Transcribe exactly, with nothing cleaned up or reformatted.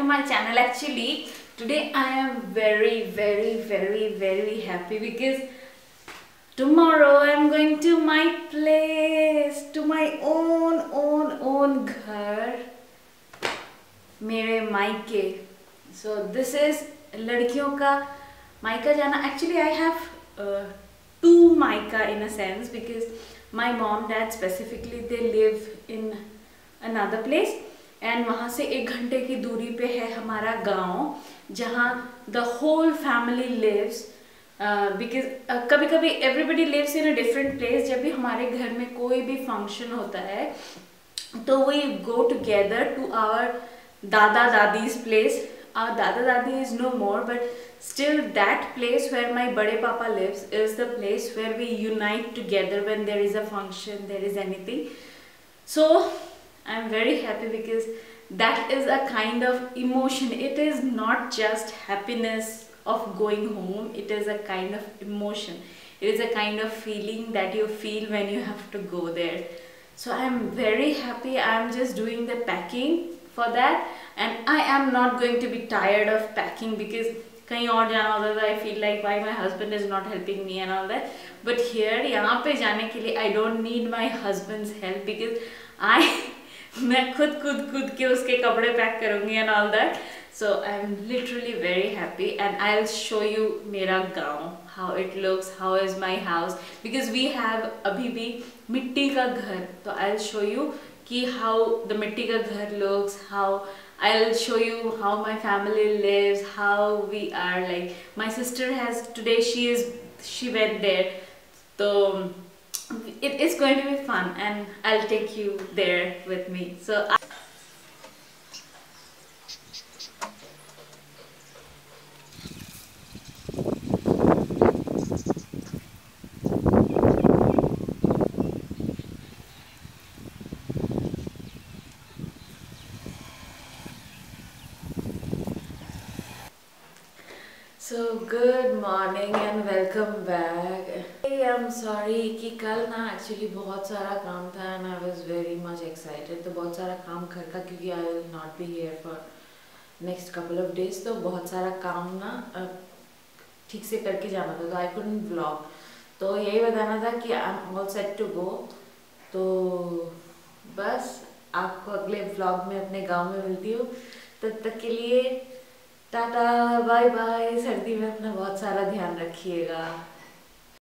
my channel. Actually today I am very very very very happy because tomorrow I am going to my place, to my own own own घर, मेरे मायके. So this is लड़कियों का मायका जाना. Actually I have uh, two मायका in a sense because my mom dad specifically they live in another place and वहाँ से एक घंटे की दूरी पे है हमारा गांव जहाँ the whole family lives. uh, because uh, कभी कभी everybody lives in a different place. जब भी हमारे घर में कोई भी function होता है तो we go together to our dada dadi's place. Our dada dadi is no more, but still that place where my bade papa lives is the place where we unite together when there is a function, there is anything. So I'm very happy because that is a kind of emotion. It is not just happiness of going home, it is a kind of emotion. It is a kind of feeling that you feel when you have to go there. So I'm very happy. I'm just doing the packing for that and I am not going to be tired of packing because कहीं और जाना होता था. I feel like why my husband is not helping me and all that. But here यहाँ पे जाने के लिए I don't need my husband's help because I मैं खुद खुद खुद के उसके कपड़े पैक करूँगी and all that. So I'm literally very happy and I'll show you मेरा गाँव, how it looks, how is my house because we have अभी भी मिट्टी का घर. तो I'll show you कि how the मिट्टी का घर looks, how I'll show you how my family lives, how we are. Like my sister has today she is she went there. So it is going to be fun and I'll take you there with me. So I So good morning and welcome back. Hey, I'm sorry कि कल ना actually बहुत सारा काम था and I was very much excited. तो बहुत सारा काम घर का क्योंकि I will not be here for next couple of days. तो बहुत सारा काम ना ठीक से करके जाना था तो I couldn't vlog. तो यही बताना था कि I'm all set to go. तो बस आपको अगले vlog में अपने गाँव में मिलती हूँ. तब तक के लिए टाटा बाय बाय. सर्दी में अपना बहुत सारा ध्यान रखिएगा.